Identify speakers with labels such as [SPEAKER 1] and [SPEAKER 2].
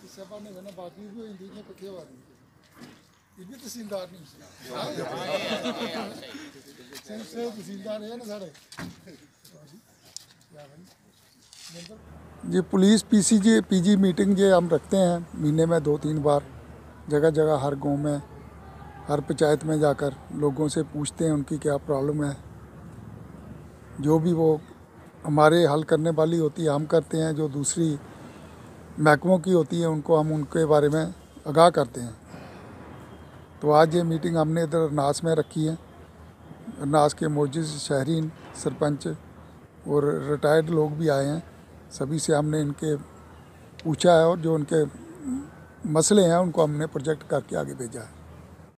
[SPEAKER 1] सभा ने कहना बाकी भी हिंदी में कितने बार ये भी तहसीलदार नहीं तहसीलदार है ना साढ़े जी। पुलिस पीजी मीटिंग जो हम रखते हैं महीने में 2-3 बार, जगह जगह हर गांव में हर पंचायत में जाकर लोगों से पूछते हैं उनकी क्या प्रॉब्लम है। जो भी वो हमारे हल करने वाली होती है हम करते हैं, जो दूसरी महकमों की होती है उनको हम उनके बारे में आगाह करते हैं। तो आज ये मीटिंग हमने इधर अरनास में रखी है। अरनास के मौजूद शहरीन, सरपंच और रिटायर्ड लोग भी आए हैं। सभी से हमने इनके पूछा है और जो उनके मसले हैं उनको हमने प्रोजेक्ट करके आगे भेजा है।